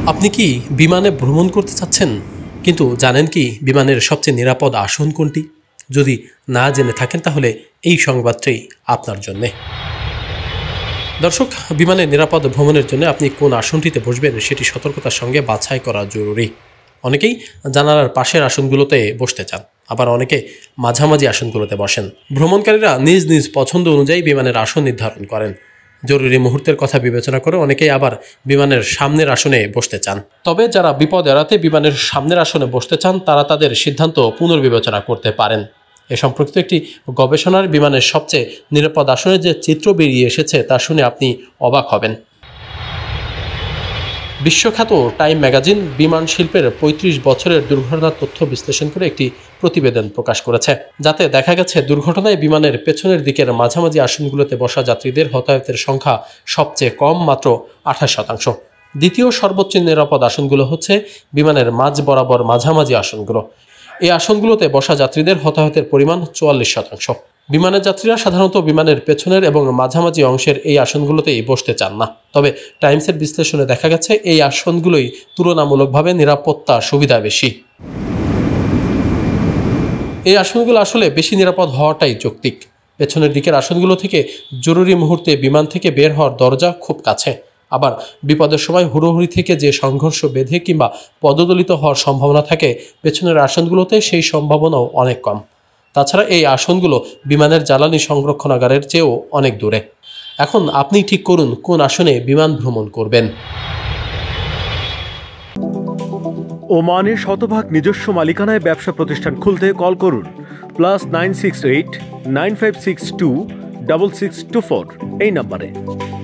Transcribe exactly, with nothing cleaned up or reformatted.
আপনি কি বিমানে ভ্রমণ করতে চাচ্ছেন, কিন্তু জানেন কি বিমানের সবচেয়ে নিরাপদ আসন কোনটি? যদি না জেনে থাকেন তাহলে এই সংবাদটি আপনার জন্যে। দর্শক, বিমানে নিরাপদ ভ্রমণের জন্য আপনি কোন আসনটিতে বসবেন সেটি সতর্কতার সঙ্গে বাছাই করা জরুরি। অনেকেই জানালার পাশের আসনগুলোতে বসতে চান, আবার অনেকে মাঝামাঝি আসনগুলোতে বসেন। ভ্রমণকারীরা নিজ নিজ পছন্দ অনুযায়ী বিমানের আসন নির্ধারণ করেন। জরুরি মুহূর্তের কথা বিবেচনা করে অনেকেই আবার বিমানের সামনের আসনে বসতে চান। তবে যারা বিপদ এড়াতে বিমানের সামনের আসনে বসতে চান তারা তাদের সিদ্ধান্ত পুনর্বিবেচনা করতে পারেন। এ সম্পর্কিত একটি গবেষণার বিমানের সবচেয়ে নিরাপদ আসনের যে চিত্র বেরিয়ে এসেছে তা শুনে আপনি অবাক হবেন। বিশ্বখ্যাত টাইম ম্যাগাজিন বিমান শিল্পের পঁয়ত্রিশ বছরের দুর্ঘটনার তথ্য বিশ্লেষণ করে একটি প্রতিবেদন প্রকাশ করেছে, যাতে দেখা গেছে দুর্ঘটনায় বিমানের পেছনের দিকের মাঝামাঝি আসনগুলোতে বসা যাত্রীদের হতাহতের সংখ্যা সবচেয়ে কম, মাত্র আঠাশ শতাংশ। দ্বিতীয় সর্বোচ্চ নিরাপদ আসনগুলো হচ্ছে বিমানের মাঝ বরাবর মাঝামাঝি আসনগুলো। এই আসনগুলোতে বসা যাত্রীদের হতাহতের পরিমাণ চুয়াল্লিশ শতাংশ। বিমানের যাত্রীরা সাধারণত বিমানের পেছনের এবং মাঝামাঝি অংশের এই আসনগুলোতেই বসতে চান না। তবে টাইমসের বিশ্লেষণে দেখা গেছে এই আসনগুলোই তুলনামূলকভাবে নিরাপত্তা সুবিধা বেশি। এই আসনগুলো আসলে বেশি নিরাপদ হওয়াটাই যৌক্তিক। পেছনের দিকের আসনগুলো থেকে জরুরি মুহূর্তে বিমান থেকে বের হওয়ার দরজা খুব কাছে। আবার বিপদের সময় হুড়োহুড়ি থেকে যে সংঘর্ষ বেঁধে কিংবা পদদলিত হওয়ার সম্ভাবনা থাকে, পেছনের আসনগুলোতে সেই সম্ভাবনাও অনেক কম। তাছাড়া এই আসনগুলো বিমানের জ্বালানি সংরক্ষণাগারের চেয়েও অনেক দূরে। এখন আপনি ঠিক করুন কোন আসনে বিমান ভ্রমণ করবেন। ওমানে শতভাগ নিজস্ব মালিকানায় ব্যবসা প্রতিষ্ঠান খুলতে কল করুন plus nine six eight nine five six two double six two four এই নম্বরে।